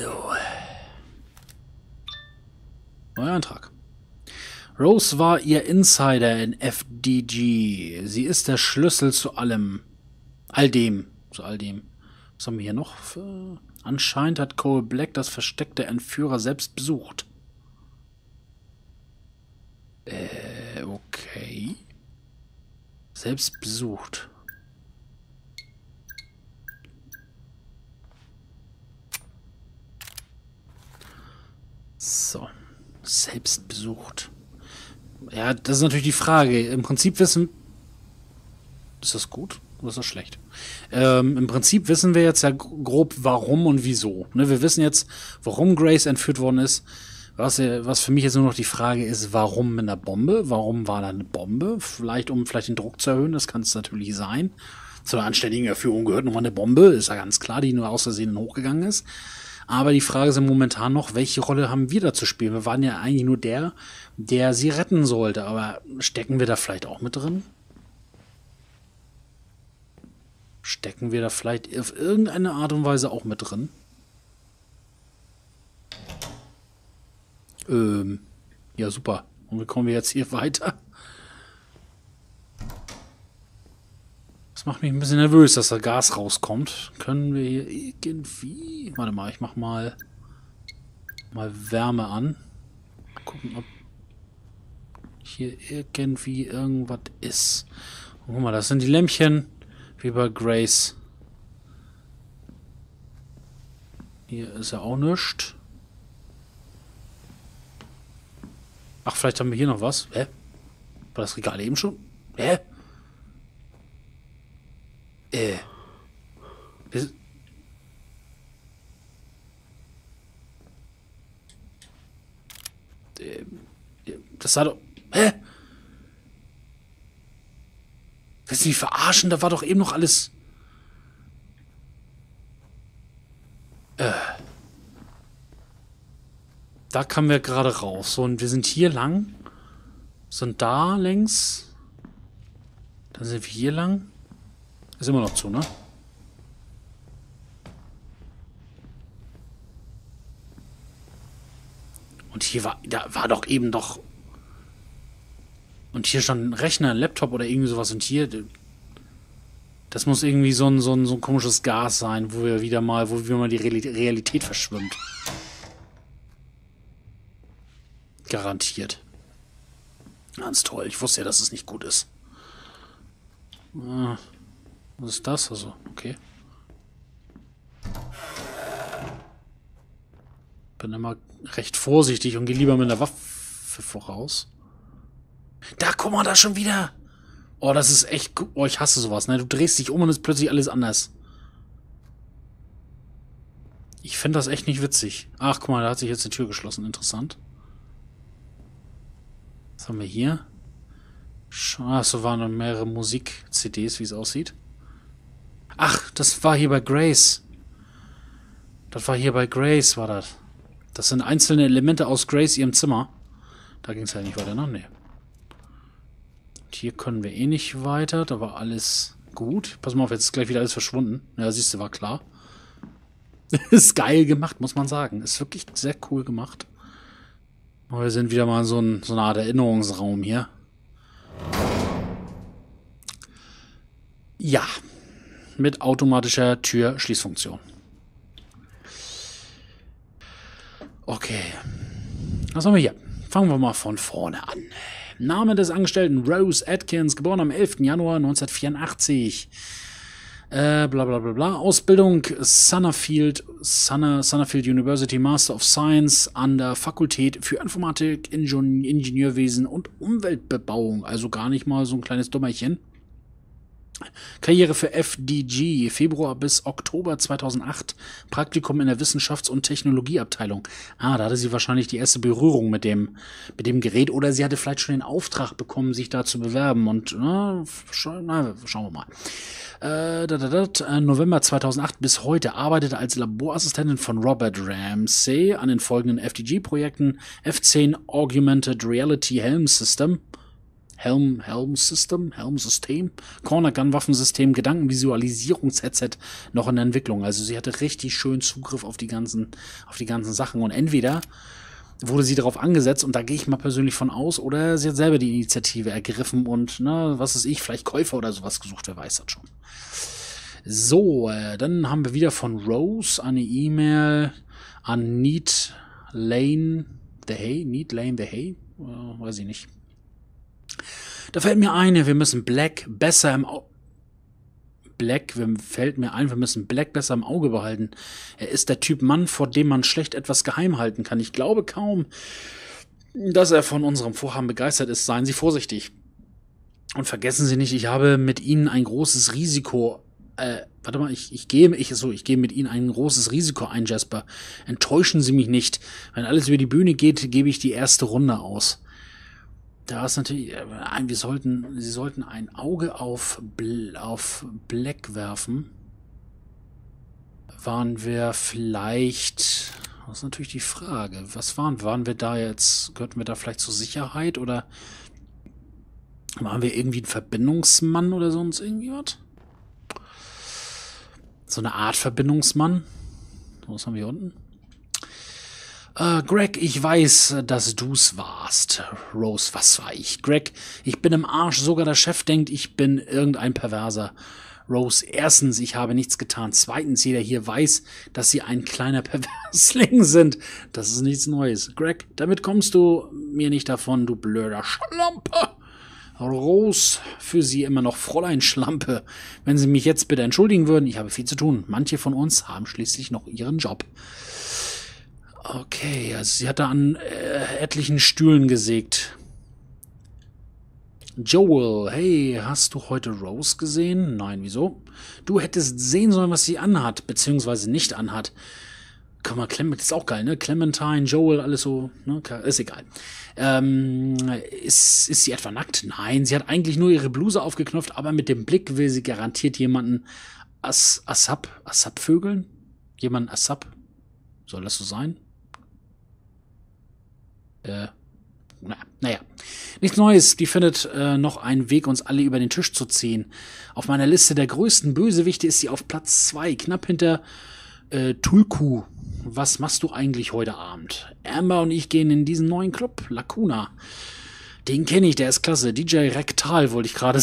So. Neuer Antrag. Rose war ihr Insider in FDG. Sie ist der Schlüssel zu allem. Zu all dem. Was haben wir hier noch? Anscheinend hat Cole Black das Versteck der Entführer selbst besucht. Okay. Selbst besucht. So. Selbst besucht. Ja, das ist natürlich die Frage. Im Prinzip wissen... Ist das gut oder ist das schlecht? Im Prinzip wissen wir jetzt ja grob, warum und wieso. Ne, wir wissen jetzt, warum Grace entführt worden ist. Was für mich jetzt nur noch die Frage ist, warum mit einer Bombe? Warum war da eine Bombe? Vielleicht, um den Druck zu erhöhen, das kann es natürlich sein. Zu einer anständigen Erführung gehört nochmal eine Bombe, ist ja ganz klar, die nur aus Versehen hochgegangen ist. Aber die Frage ist momentan noch, welche Rolle haben wir da zu spielen? Wir waren ja eigentlich nur der sie retten sollte. Aber stecken wir da vielleicht auch mit drin? Stecken wir da vielleicht auf irgendeine Art und Weise auch mit drin? Ja, super. Und wie kommen wir jetzt hier weiter? Das macht mich ein bisschen nervös, dass da Gas rauskommt. Können wir hier irgendwie... Warte mal, ich mach mal Wärme an. Gucken, ob hier irgendwie irgendwas ist. Und guck mal, das sind die Lämpchen, wie bei Grace. Hier ist ja auch nichts. Ach, vielleicht haben wir hier noch was. Hä? War das Regal eben schon? Hä? Das sah doch... Hä? Willst du mich verarschen? Da war doch eben noch alles... Da kamen wir gerade raus. So, und wir sind hier lang. Sind da längs. Dann sind wir hier lang. Ist immer noch zu, ne? Und hier da war doch eben doch... Und hier stand ein Rechner, ein Laptop oder irgendwie sowas. Und hier... Das muss irgendwie so ein komisches Gas sein, wo wir mal die Realität verschwimmt. Garantiert. Ganz toll. Ich wusste ja, dass es nicht gut ist. Was ist das? Also, okay. Bin immer recht vorsichtig und gehe lieber mit einer Waffe voraus. Da, guck mal, da schon wieder. Oh, das ist echt... Oh, ich hasse sowas, ne? Du drehst dich um und ist plötzlich alles anders. Ich finde das echt nicht witzig. Ach, guck mal, da hat sich jetzt die Tür geschlossen. Interessant. Was haben wir hier? Ach, so waren noch mehrere Musik-CDs, wie es aussieht. Ach, das war hier bei Grace. War das. Das sind einzelne Elemente aus Grace ihrem Zimmer. Da ging es ja nicht weiter, ne? Nee. Und hier können wir eh nicht weiter. Da war alles gut. Pass mal auf, jetzt ist gleich wieder alles verschwunden. Ja, siehst du, war klar. Ist geil gemacht, muss man sagen. Ist wirklich sehr cool gemacht. Aber wir sind wieder mal so eine Art Erinnerungsraum hier. Ja. Mit automatischer Türschließfunktion. Okay. Was haben wir hier? Fangen wir mal von vorne an. Name des Angestellten Rose Atkins, geboren am 11. Januar 1984. Bla bla bla bla. Ausbildung Summerfield University Master of Science an der Fakultät für Informatik, Ingenieurwesen und Umweltbebauung. Also gar nicht mal so ein kleines Dummerchen. Karriere für FDG, Februar bis Oktober 2008, Praktikum in der Wissenschafts- und Technologieabteilung. Da hatte sie wahrscheinlich die erste Berührung mit dem Gerät oder sie hatte vielleicht schon den Auftrag bekommen, sich da zu bewerben und schauen wir mal. November 2008 bis heute arbeitete als Laborassistentin von Robert Ramsey an den folgenden FDG-Projekten: F10 Augmented Reality Helm System, Helm-System, Corner-Gun-Waffensystem, Gedankenvisualisierungs-Headset noch in der Entwicklung. Also sie hatte richtig schön Zugriff auf die ganzen Sachen. Und entweder wurde sie darauf angesetzt, und da gehe ich mal persönlich von aus, oder sie hat selber die Initiative ergriffen und, was weiß ich, vielleicht Käufer oder sowas gesucht, wer weiß das schon. So, dann haben wir wieder von Rose eine E-Mail an Need Lane the Hay, weiß ich nicht. Da fällt mir ein, wir müssen Black besser im Auge behalten. Er ist der Typ Mann, vor dem man schlecht etwas geheim halten kann. Ich glaube kaum, dass er von unserem Vorhaben begeistert ist. Seien Sie vorsichtig. Und vergessen Sie nicht, ich habe mit Ihnen ein großes Risiko. Ich gehe mit Ihnen ein großes Risiko ein, Jasper. Enttäuschen Sie mich nicht. Wenn alles über die Bühne geht, gebe ich die erste Runde aus. Da ist natürlich, Sie sollten ein Auge auf Black werfen. Waren wir vielleicht, das ist natürlich die Frage, waren wir da jetzt, gehörten wir da vielleicht zur Sicherheit oder waren wir irgendwie ein Verbindungsmann oder sonst irgendwie was? So eine Art Verbindungsmann. Was haben wir hier unten? Greg, ich weiß, dass du's warst. Rose, was war ich? Greg, ich bin im Arsch. Sogar der Chef denkt, ich bin irgendein Perverser. Rose, erstens, ich habe nichts getan. Zweitens, jeder hier weiß, dass sie ein kleiner Perversling sind. Das ist nichts Neues. Greg, damit kommst du mir nicht davon, du blöder Schlampe. Rose, für Sie immer noch Fräulein Schlampe. Wenn Sie mich jetzt bitte entschuldigen würden, ich habe viel zu tun. Manche von uns haben schließlich noch ihren Job. Okay, also sie hat da an etlichen Stühlen gesägt. Joel, hey, hast du heute Rose gesehen? Nein, wieso? Du hättest sehen sollen, was sie anhat, beziehungsweise nicht anhat. Guck mal, das ist auch geil, ne? Clementine, Joel, alles so, ne? Ist egal. Ist sie etwa nackt? Nein, sie hat eigentlich nur ihre Bluse aufgeknöpft, aber mit dem Blick will sie garantiert jemanden Assab-Vögeln? Jemanden Assab? Soll das so sein? Naja. Nichts Neues. Die findet noch einen Weg, uns alle über den Tisch zu ziehen. Auf meiner Liste der größten Bösewichte ist sie auf Platz 2, knapp hinter Tulku. Was machst du eigentlich heute Abend? Amber und ich gehen in diesen neuen Club, Lacuna. Den kenne ich, der ist klasse. DJ Rektal wollte ich gerade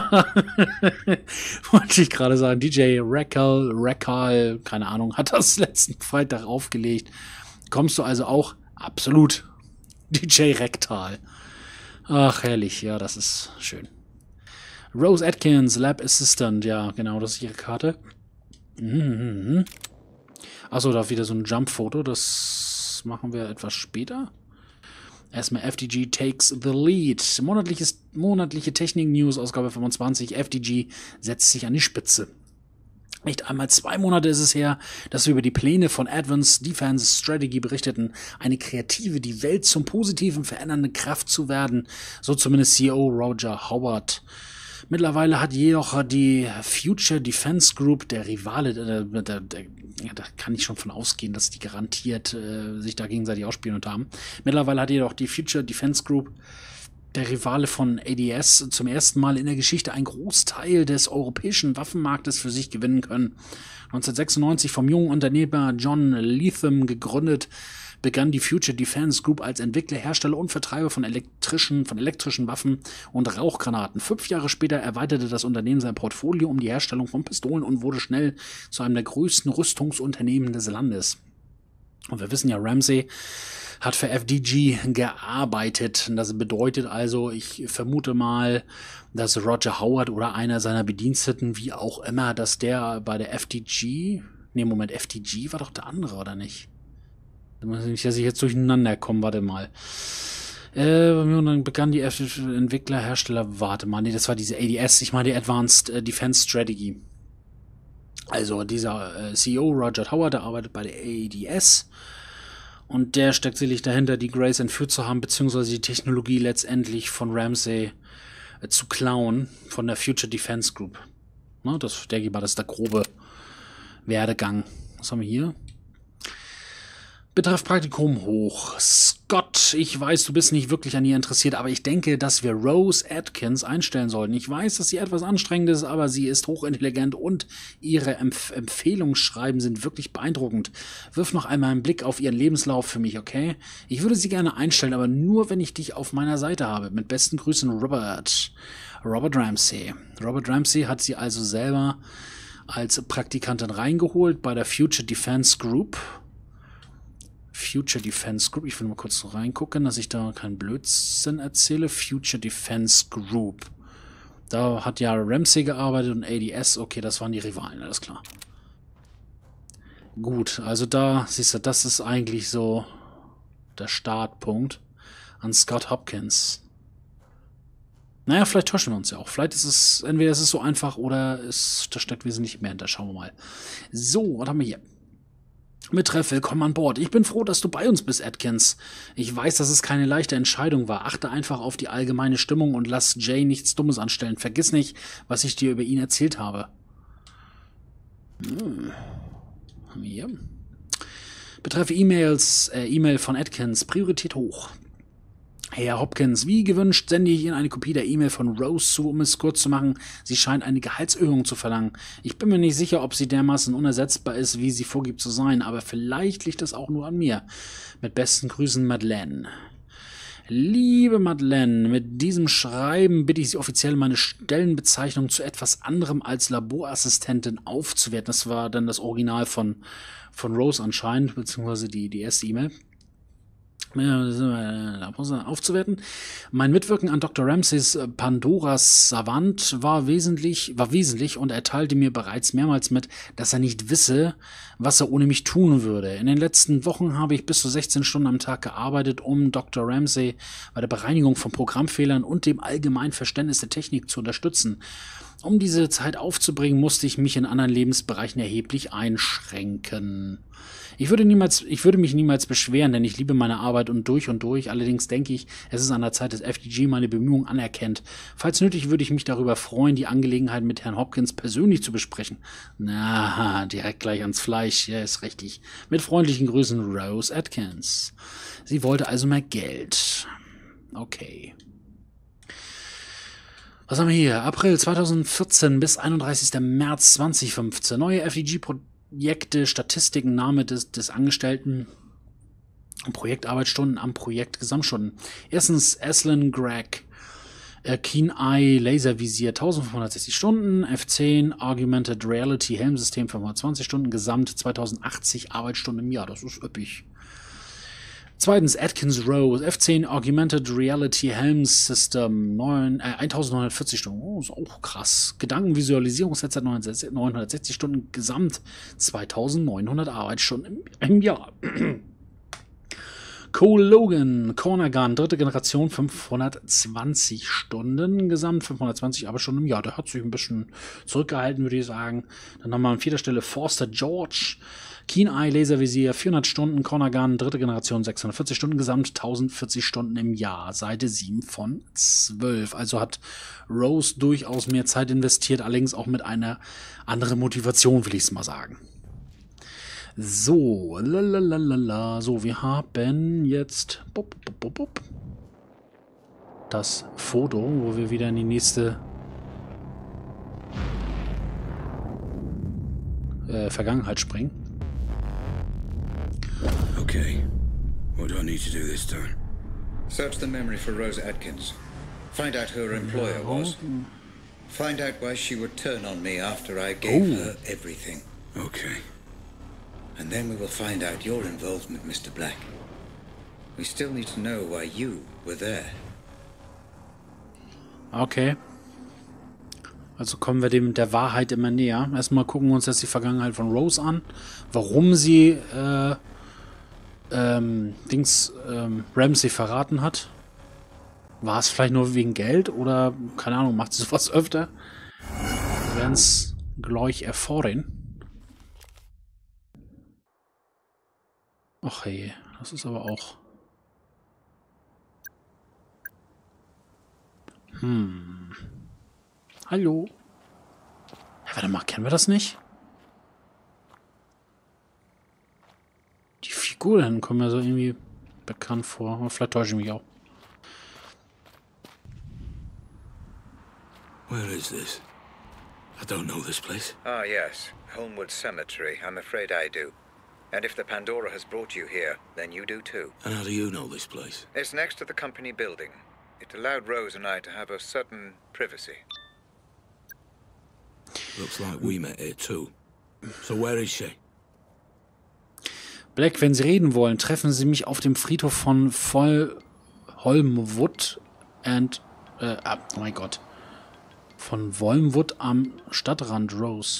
sagen. DJ Rekal, keine Ahnung, hat das letzten Freitag aufgelegt. Kommst du also auch? Absolut. DJ Rektal. Ach, herrlich. Ja, das ist schön. Rose Atkins, Lab Assistant. Ja, genau, das ist ihre Karte. Achso, da wieder so ein Jump-Foto. Das machen wir etwas später. Erstmal FDG takes the lead. Monatliche Technik-News, Ausgabe 25. FDG setzt sich an die Spitze. Nicht einmal 2 Monate ist es her, dass wir über die Pläne von Advanced Defense Strategy berichteten, eine kreative, die Welt zum Positiven verändernde Kraft zu werden, so zumindest CEO Roger Howard. Mittlerweile hat jedoch die Future Defense Group, der Rivale, da kann ich schon von ausgehen, dass die garantiert sich da gegenseitig ausspielen haben. Mittlerweile hat jedoch die Future Defense Group, der Rivale von ADS, zum ersten Mal in der Geschichte einen Großteil des europäischen Waffenmarktes für sich gewinnen können. 1996 vom jungen Unternehmer John Leatham gegründet, begann die Future Defense Group als Entwickler, Hersteller und Vertreiber von elektrischen Waffen und Rauchgranaten. 5 Jahre später erweiterte das Unternehmen sein Portfolio um die Herstellung von Pistolen und wurde schnell zu einem der größten Rüstungsunternehmen des Landes. Und wir wissen ja, Ramsey hat für FDG gearbeitet. Das bedeutet also, ich vermute mal, dass Roger Howard oder einer seiner Bediensteten, wie auch immer, dass der bei der FDG, FDG war doch der andere, oder nicht? Nicht, dass ich jetzt durcheinander komme, warte mal. Und dann begann die Entwickler, Hersteller, das war diese ADS, ich meine die Advanced Defense Strategy. Also dieser CEO Roger Howard, der arbeitet bei der ADS und der steckt sicherlich dahinter, die Grace entführt zu haben, beziehungsweise die Technologie letztendlich von Ramsey zu klauen, von der Future Defense Group. Ne, das ist der grobe Werdegang. Was haben wir hier? Betreff Praktikum hoch. Scott Bord. Ich weiß, du bist nicht wirklich an ihr interessiert, aber ich denke, dass wir Rose Atkins einstellen sollten. Ich weiß, dass sie etwas anstrengend ist, aber sie ist hochintelligent und ihre Empfehlungsschreiben sind wirklich beeindruckend. Wirf noch einmal einen Blick auf ihren Lebenslauf für mich, okay? Ich würde sie gerne einstellen, aber nur, wenn ich dich auf meiner Seite habe. Mit besten Grüßen, Robert. Robert Ramsey. Robert Ramsey hat sie also selber als Praktikantin reingeholt bei der Future Defense Group. Future Defense Group. Ich will mal kurz reingucken, dass ich da keinen Blödsinn erzähle. Future Defense Group. Da hat ja Ramsey gearbeitet und ADS. Okay, das waren die Rivalen, alles klar. Gut, also da, siehst du, das ist eigentlich so der Startpunkt an Scott Hopkins. Naja, vielleicht täuschen wir uns ja auch. Vielleicht ist es, entweder ist es so einfach oder da steckt wesentlich mehr hinter. Schauen wir mal. So, was haben wir hier? Betreff, willkommen an Bord. Ich bin froh, dass du bei uns bist, Atkins. Ich weiß, dass es keine leichte Entscheidung war. Achte einfach auf die allgemeine Stimmung und lass Jay nichts Dummes anstellen. Vergiss nicht, was ich dir über ihn erzählt habe. Hier. Betreff E-Mail von Atkins. Priorität hoch. Herr Hopkins, wie gewünscht sende ich Ihnen eine Kopie der E-Mail von Rose zu, um es kurz zu machen. Sie scheint eine Gehaltserhöhung zu verlangen. Ich bin mir nicht sicher, ob sie dermaßen unersetzbar ist, wie sie vorgibt zu sein, aber vielleicht liegt es auch nur an mir. Mit besten Grüßen, Madeleine. Liebe Madeleine, mit diesem Schreiben bitte ich Sie offiziell, meine Stellenbezeichnung zu etwas anderem als Laborassistentin aufzuwerten. Das war dann das Original von Rose anscheinend, beziehungsweise die erste E-Mail. Aufzuwerten. Mein Mitwirken an Dr. Ramseys Pandoras Savant war wesentlich und er teilte mir bereits mehrmals mit, dass er nicht wisse, was er ohne mich tun würde. In den letzten Wochen habe ich bis zu 16 Stunden am Tag gearbeitet, um Dr. Ramsey bei der Bereinigung von Programmfehlern und dem allgemeinen Verständnis der Technik zu unterstützen. Um diese Zeit aufzubringen, musste ich mich in anderen Lebensbereichen erheblich einschränken. Ich würde mich niemals beschweren, denn ich liebe meine Arbeit und durch. Allerdings denke ich, es ist an der Zeit, dass FDG meine Bemühungen anerkennt. Falls nötig, würde ich mich darüber freuen, die Angelegenheit mit Herrn Hopkins persönlich zu besprechen. Na, direkt gleich ans Fleisch. Ja, ist richtig. Mit freundlichen Grüßen, Rose Atkins. Sie wollte also mehr Geld. Okay. Was haben wir hier? April 2014 bis 31. März 2015. Neue FDG-Projekte, Statistiken, Name des Angestellten, Projektarbeitsstunden am Projekt, Gesamtstunden. Erstens Aslan Greg, Keen Eye Laservisier 1560 Stunden, F10 Augmented Reality Helmsystem 520 Stunden, Gesamt 2080 Arbeitsstunden im Jahr. Das ist üppig. Zweitens Atkins Rose, F10 Augmented Reality Helm System 1940 Stunden. Oh, ist auch krass. Gedankenvisualisierungsheadset 960 Stunden, Gesamt 2900 Arbeitsstunden im Jahr. Cole Logan, Corner Gun, dritte Generation, 520 Stunden, Gesamt 520 Arbeitsstunden im Jahr. Der hat sich ein bisschen zurückgehalten, würde ich sagen. Dann haben wir an vierter Stelle Forster George, Keen Eye Laservisier, 400 Stunden, Corner Gun, dritte Generation, 640 Stunden, Gesamt 1040 Stunden im Jahr. Seite 7 von 12. Also hat Rose durchaus mehr Zeit investiert, allerdings auch mit einer anderen Motivation, will ich es mal sagen. So, lalalala. So, wir haben jetzt das Foto, wo wir wieder in die nächste Vergangenheit springen. Okay. What do I need to do this time? Search the memory for Rose Atkins. Find out who her employer was. Find out why she would turn on me after I gave her everything. Okay. And then we will find out your involvement, Mr. Black. We still need to know why you were there. Okay. Also kommen wir dem der Wahrheit immer näher. Erstmal gucken wir uns jetzt die Vergangenheit von Rose an. Warum sie Ramsey verraten hat. War es vielleicht nur wegen Geld oder, keine Ahnung, macht sie sowas öfter? Wir werden es gleich erfahren. Ach hey, das ist aber auch... Hallo? Ja, warte mal, kennen wir das nicht? Die Figuren kommen ja so irgendwie bekannt vor. Vielleicht täusche ich mich auch. Where is this? I don't know this place. Ah, yes. Holmwood Cemetery. I'm afraid I do. And if the Pandora has brought you here, then you do too. And how do you know this place? It's next to the company building. It allowed Rose and I to have a certain privacy. Looks like we met here too. So where is she? Black, wenn Sie reden wollen, treffen Sie mich auf dem Friedhof von Holmwood oh mein Gott. Von Wormwood am Stadtrand Rose.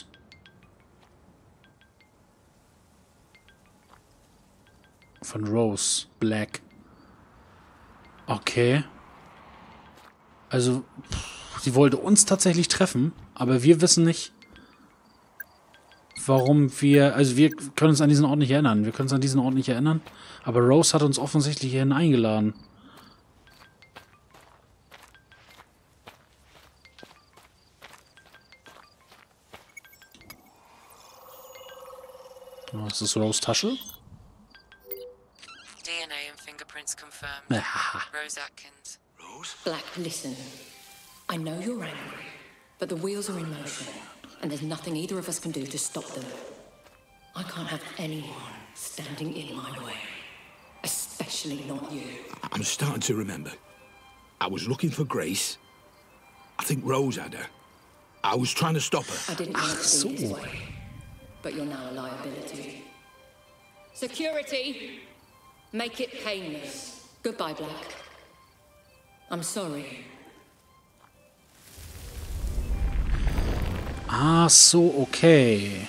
Von Rose, Black. Okay. Also, sie wollte uns tatsächlich treffen, aber wir wissen nicht, warum wir... Also, wir können uns an diesen Ort nicht erinnern. Wir können uns an diesen Ort nicht erinnern, aber Rose hat uns offensichtlich hierhin eingeladen. Oh, ist das Rose Tasche? DNA and fingerprints confirmed. Rose Atkins. Rose? Black, listen. I know you're angry, but the wheels are in motion, and there's nothing either of us can do to stop them. I can't have anyone standing in my way, especially not you. I'm starting to remember. I was looking for Grace. I think Rose had her. I was trying to stop her. I didn't want it to be this way, but you're now a liability. Security! Make it painless. Goodbye, Black. I'm sorry. Ah, so, okay.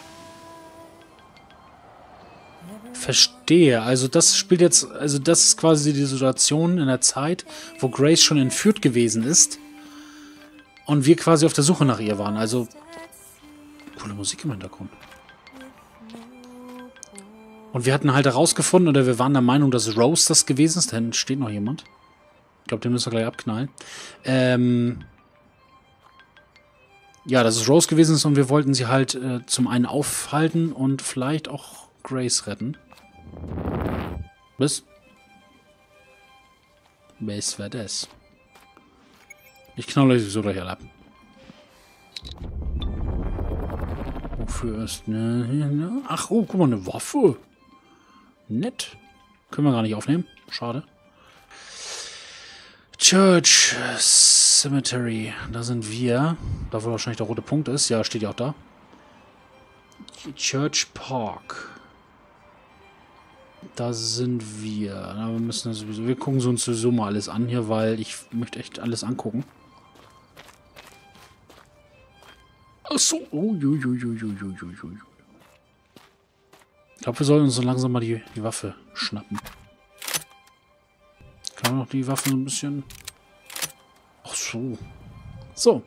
Verstehe. Also das spielt jetzt, also das ist quasi die Situation in der Zeit, wo Grace schon entführt gewesen ist und wir quasi auf der Suche nach ihr waren. Also coole Musik im Hintergrund. Und wir hatten halt herausgefunden, oder wir waren der Meinung, dass Rose das gewesen ist. Da hinten steht noch jemand. Ich glaube, den müssen wir gleich abknallen. Ja, dass es Rose gewesen ist und wir wollten sie halt zum einen aufhalten und vielleicht auch Grace retten. Was wäre das? Ich knall euch so gleich alle ab. Wofür ist ne? Ach, oh, guck mal, eine Waffe. Nett. Können wir gar nicht aufnehmen. Schade. Church Cemetery. Da sind wir. Da wo wahrscheinlich der rote Punkt ist. Ja, steht ja auch da. Church Park. Da sind wir. Na, wir müssen sowieso. Wir gucken uns sowieso mal alles an hier, weil ich möchte echt alles angucken. Ach so. Ich glaube, wir sollen uns so langsam mal die Waffe schnappen. Kann man noch die Waffe so ein bisschen... Ach so. So.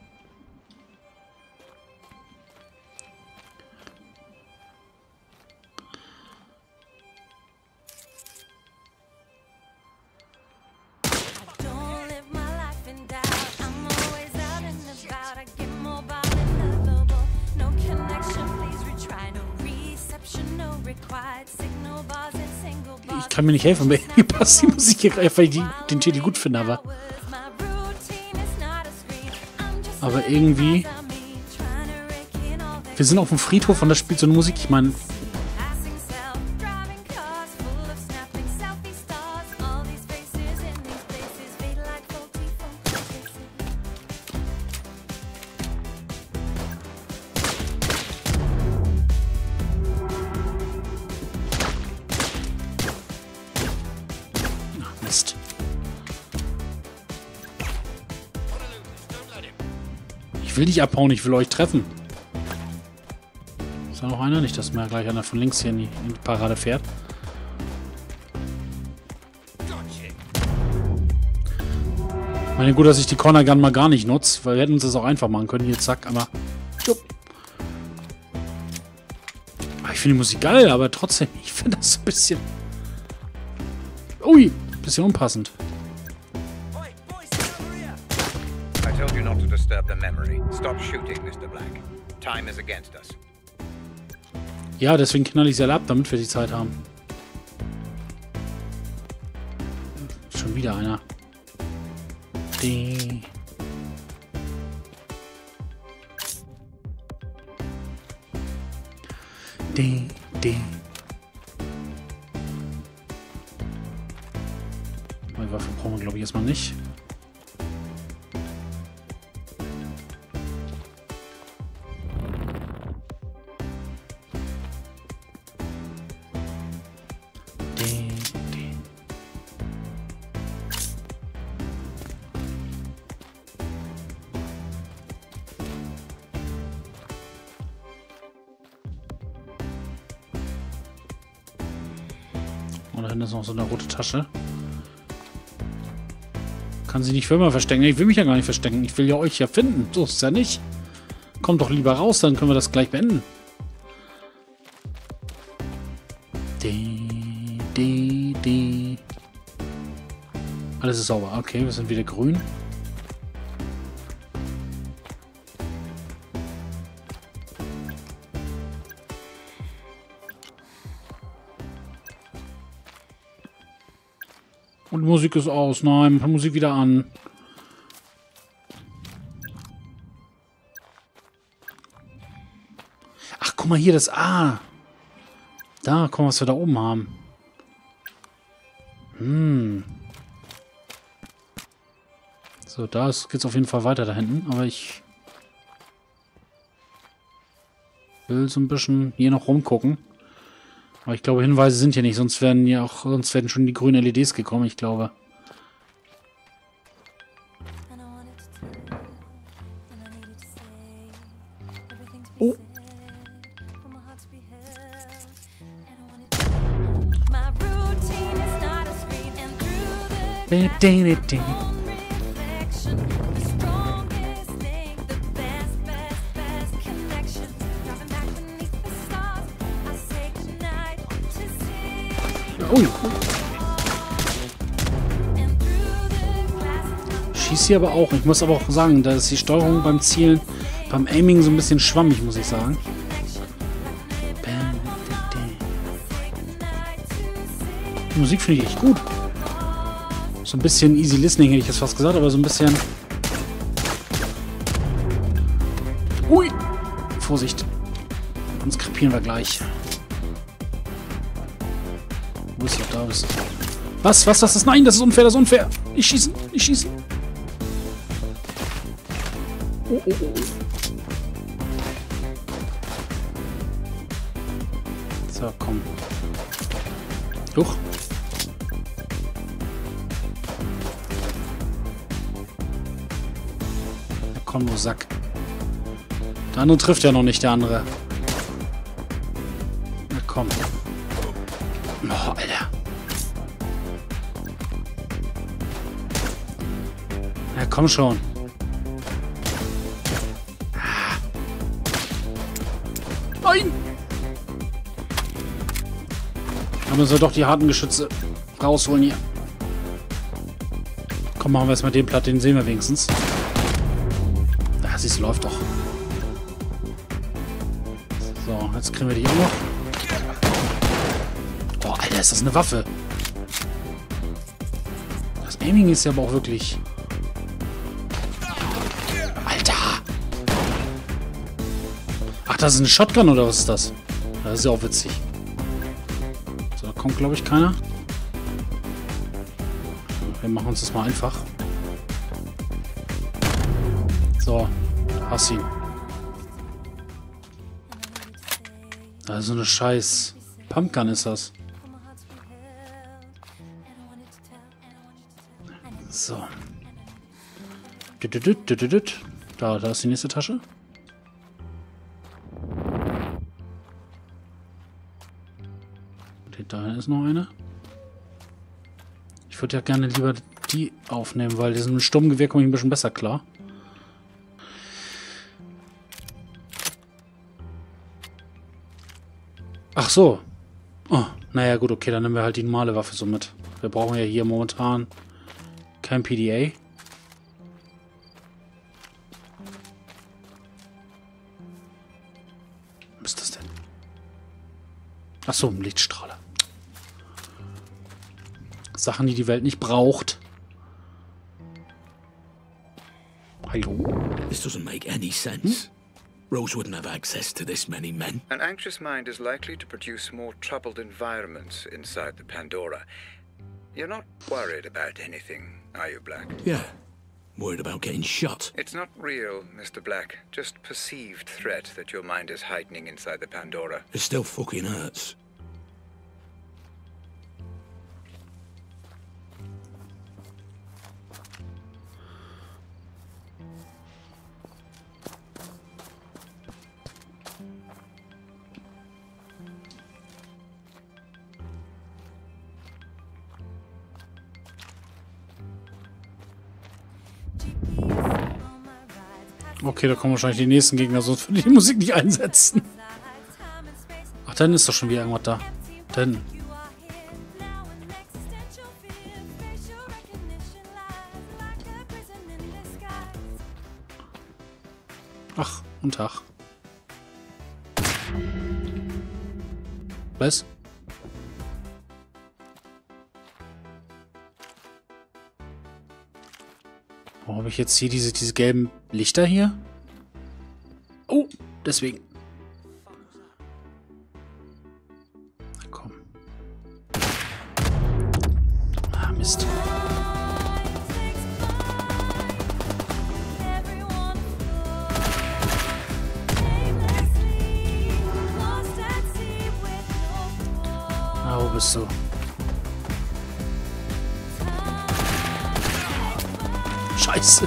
Ich kann mir nicht helfen, aber irgendwie passt die Musik hier rein, weil ich den Titel gut finde, aber irgendwie... Wir sind auf dem Friedhof und da spielt so eine Musik, ich meine... Mist. Ich will nicht abhauen, ich will euch treffen. Ist da noch einer? Nicht, dass mir gleich einer von links hier in die Parade fährt. Ich meine, gut, dass ich die Corner Gun mal gar nicht nutze, weil wir hätten uns das auch einfach machen können. Hier, zack, aber... Ich finde die Musik geil, aber trotzdem, ich finde das so ein bisschen... Ui, bisschen unpassend. I told you not to disturb the memory. Stop shooting, Mr. Black. Time is against us. Ja, deswegen knall ich sie alle ab, damit wir die Zeit haben. Schon wieder einer. Die. Die. Die Waffe brauchen wir, glaube ich, erstmal nicht. Und da hinten ist noch so eine rote Tasche. Kann sie nicht für immer verstecken. Ich will mich ja gar nicht verstecken. Ich will ja euch ja finden. So ist es ja nicht. Kommt doch lieber raus, dann können wir das gleich beenden. Alles ist sauber. Okay, wir sind wieder grün. Und die Musik ist aus. Nein, Musik wieder an. Ach, guck mal hier, das A. Da, guck mal, was wir da oben haben. So, da geht's auf jeden Fall weiter da hinten. Aber ich will so ein bisschen hier noch rumgucken. Aber ich glaube, Hinweise sind hier nicht, sonst wären schon die grünen LEDs gekommen, ich glaube. Oh. Ui. Schießt hier aber auch. Ich muss aber auch sagen, da ist die Steuerung beim Zielen, beim Aiming so ein bisschen schwammig, muss ich sagen. Die Musik finde ich echt gut. So ein bisschen easy listening hätte ich jetzt fast gesagt, aber so ein bisschen... Ui! Vorsicht. Sonst krepieren wir gleich. Wo ist er? Da bist du. Was? Was? Das ist... Nein, das ist unfair, das ist unfair. Ich schießen, ich schießen. Oh, oh, oh. So, komm. Huch. Ja, komm, du Sack. Der andere trifft ja noch nicht, der andere. Na komm. Oh, Alter. Ja, komm schon. Nein! Da müssen wir doch die harten Geschütze rausholen hier. Komm, machen wir erstmal den Platt, den sehen wir wenigstens. Ja, siehst du, läuft doch. So, jetzt kriegen wir die auch noch. Oh, Alter, ist das eine Waffe? Das Aiming ist ja aber auch wirklich... Alter! Ach, das ist eine Shotgun oder was ist das? Das ist ja auch witzig. So, da kommt, glaube ich, keiner. Wir machen uns das mal einfach. So, hast ihn. Da ist so eine scheiß Pumpgun ist das. So. Da ist die nächste Tasche. Da ist noch eine. Ich würde ja gerne lieber die aufnehmen, weil diesen Sturmgewehr komme ich ein bisschen besser klar. Ach so. Oh, naja, gut, okay, dann nehmen wir halt die normale Waffe so mit. Wir brauchen ja hier momentan kein PDA. Was ist das denn? Ach so, ein Lichtstrahler. Sachen, die die Welt nicht braucht. Hallo? This doesn't make any sense. Rose wouldn't have access to this many men. An anxious mind is likely to produce more troubled environments inside the Pandora. You're not worried about anything, are you, Black? Yeah. Worried about getting shot. It's not real, Mr. Black. Just perceived threat that your mind is heightening inside the Pandora. It still fucking hurts. Okay, da kommen wahrscheinlich die nächsten Gegner, sonst würde ich die Musik nicht einsetzen. Ach, dann ist doch schon wieder irgendwas da. Dann. Ach, guten Tag. Was? Warum habe ich jetzt hier diese gelben Lichter hier? Oh, deswegen. Na komm. Ah, Mist. Ah, wo bist du? Scheiße.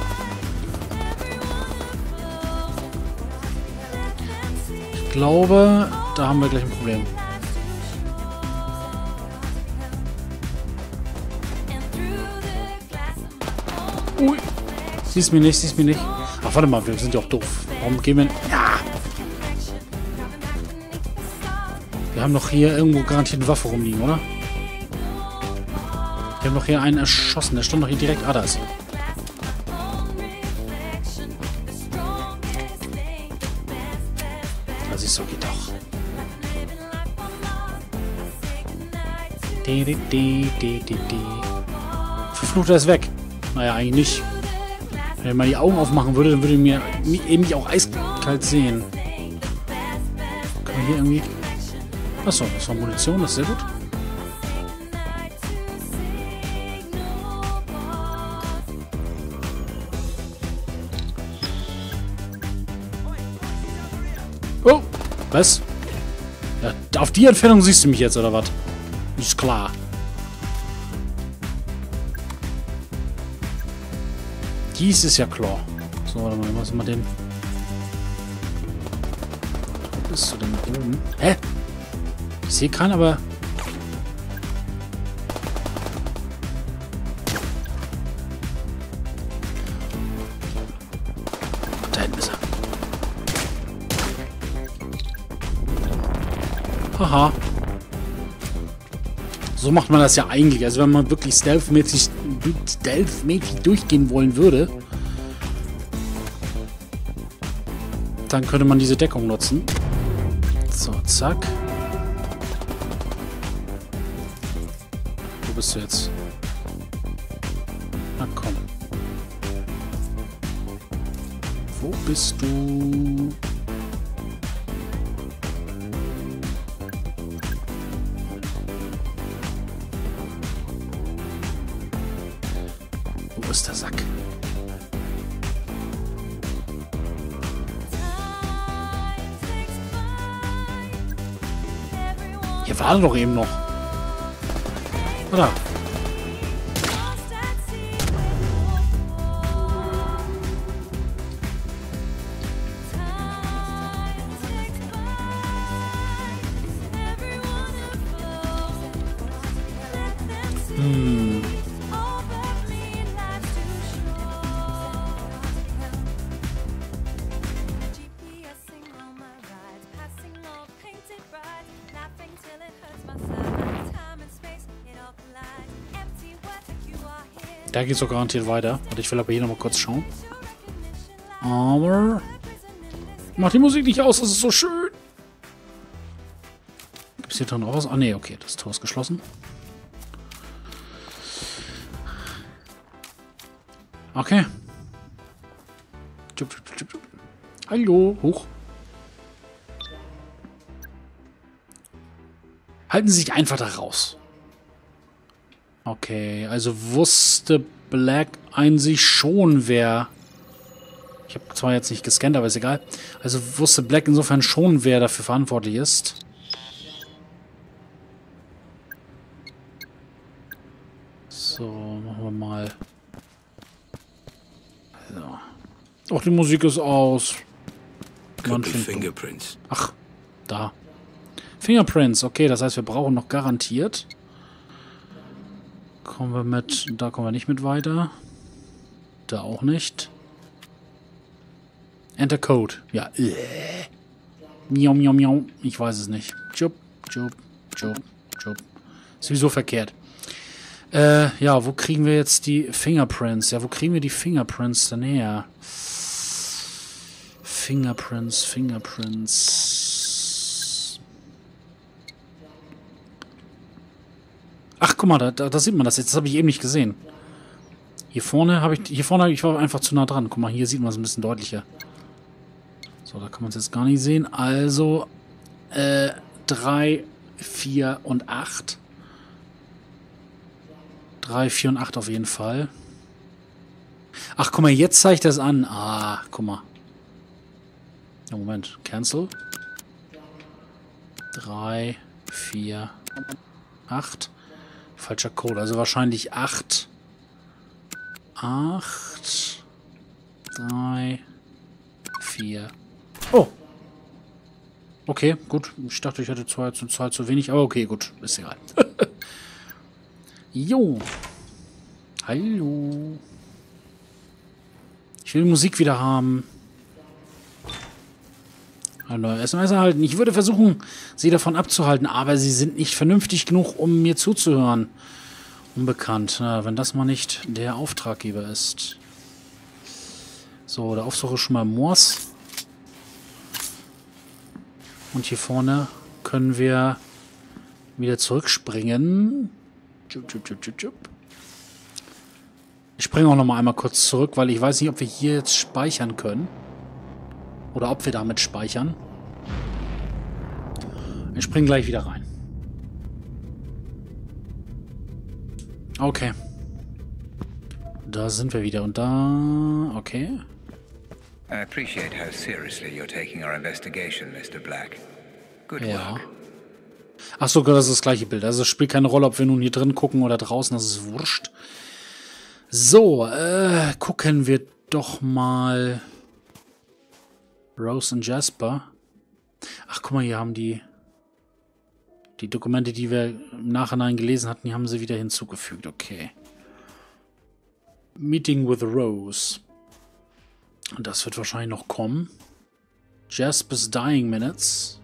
Ich glaube, da haben wir gleich ein Problem. Ui. Siehst mich nicht, siehst mich nicht. Ach, warte mal, wir sind ja auch doof. Warum gehen wir... Ja! Wir haben doch hier irgendwo garantiert eine Waffe rumliegen, oder? Wir haben doch hier einen erschossen. Der stand doch hier direkt... Ah, da ist er. Da siehst du, geht doch. Verflucht, er ist weg. Naja, eigentlich nicht. Wenn er mal die Augen aufmachen würde, dann würde mir eben auch eiskalt sehen. Können wir hier irgendwie... Achso, das war Munition, das ist sehr gut. Oh, was? Ja, auf die Entfernung siehst du mich jetzt, oder was? Ist klar. Dies ist ja klar. So, warte mal, was mal den... Wo bist du denn oben? Hä? Ich sehe keinen, aber... Da hinten ist er. Haha. So macht man das ja eigentlich. Also wenn man wirklich stealthmäßig durchgehen wollen würde, dann könnte man diese Deckung nutzen. So, zack. Wo bist du jetzt? Na komm. Wo bist du? Wo ist der Sack? Hier war er doch eben noch. Oder? Da geht es doch garantiert weiter. Und ich will aber hier nochmal kurz schauen. Aber... Mach die Musik nicht aus, das ist so schön. Gibt es hier drin auch was? Ah, ne, okay, das Tor ist geschlossen. Okay. Hallo. Hoch. Halten Sie sich einfach da raus. Okay, also wusste Black eigentlich schon, wer... Ich habe zwar jetzt nicht gescannt, aber ist egal. Also wusste Black insofern schon, wer dafür verantwortlich ist. So, machen wir mal... So. Ach, die Musik ist aus. Fingerprints. Ach, da. Fingerprints, okay, das heißt, wir brauchen noch garantiert. Kommen wir mit... Da kommen wir nicht mit weiter. Da auch nicht. Enter Code. Ja. Miau, miau, miau. Ich weiß es nicht. Jup, jup, jup, jup. Ist sowieso verkehrt. Ja, wo kriegen wir jetzt die Fingerprints? Ja, wo kriegen wir die Fingerprints denn her? Fingerprints. Ach, guck mal, da sieht man das jetzt. Das habe ich eben nicht gesehen. Hier vorne ich war einfach zu nah dran. Guck mal, hier sieht man es ein bisschen deutlicher. So, da kann man es jetzt gar nicht sehen. Also, 3, 4 und 8. 3, 4 und 8 auf jeden Fall. Ach, guck mal, jetzt zeigt das an. Ah, guck mal. Ja, Moment. Cancel. 3, 4, 8. Falscher Code. Also wahrscheinlich 8. 8. 3, 4. Oh. Okay, gut. Ich dachte, ich hätte Zahl zu wenig. Aber okay, gut. Ist egal. Jo. Hallo. Ich will die Musik wieder haben. Hallo, SMS erhalten. Ich würde versuchen, sie davon abzuhalten, aber sie sind nicht vernünftig genug, um mir zuzuhören. Unbekannt. Na, wenn das mal nicht der Auftraggeber ist. So, der Auftrag ist schon mal Morse. Und hier vorne können wir wieder zurückspringen. Ich springe auch noch mal einmal kurz zurück, weil ich weiß nicht, ob wir hier jetzt speichern können. Oder ob wir damit speichern. Ich springe gleich wieder rein. Okay. Da sind wir wieder. Und da... Okay. I appreciate how seriously you're taking our investigation, Mr. Black. Good Ja. work. Ach so, das ist das gleiche Bild. Also es spielt keine Rolle, ob wir nun hier drin gucken oder draußen. Das ist wurscht. So, gucken wir doch mal... Rose und Jasper. Ach, guck mal, hier haben die Dokumente, die wir im Nachhinein gelesen hatten, die haben sie wieder hinzugefügt. Okay. Meeting with Rose. Und das wird wahrscheinlich noch kommen. Jasper's Dying Minutes.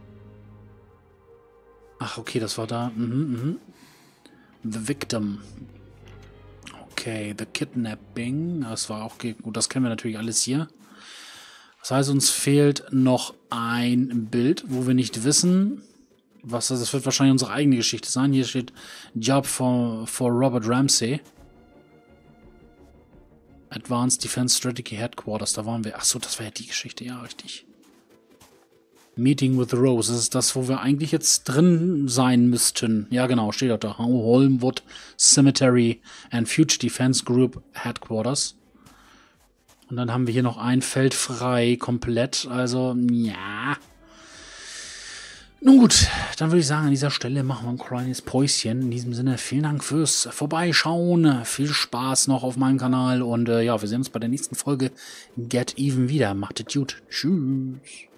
Ach, okay, das war da. The Victim. Okay, The Kidnapping. Das war auch gut, das kennen wir natürlich alles hier. Das heißt, uns fehlt noch ein Bild, wo wir nicht wissen, was das ist. Das wird wahrscheinlich unsere eigene Geschichte sein. Hier steht Job for Robert Ramsey. Advanced Defense Strategy Headquarters, da waren wir. Achso, das war ja die Geschichte, ja, richtig. Meeting with Rose, das ist das, wo wir eigentlich jetzt drin sein müssten. Ja, genau, steht auch da. Holmwood Cemetery and Future Defense Group Headquarters. Und dann haben wir hier noch ein Feld frei, komplett. Also, ja. Nun gut, dann würde ich sagen, an dieser Stelle machen wir ein kleines Päuschen. In diesem Sinne, vielen Dank fürs Vorbeischauen. Viel Spaß noch auf meinem Kanal. Und ja, wir sehen uns bei der nächsten Folge Get Even wieder. Macht es gut. Tschüss.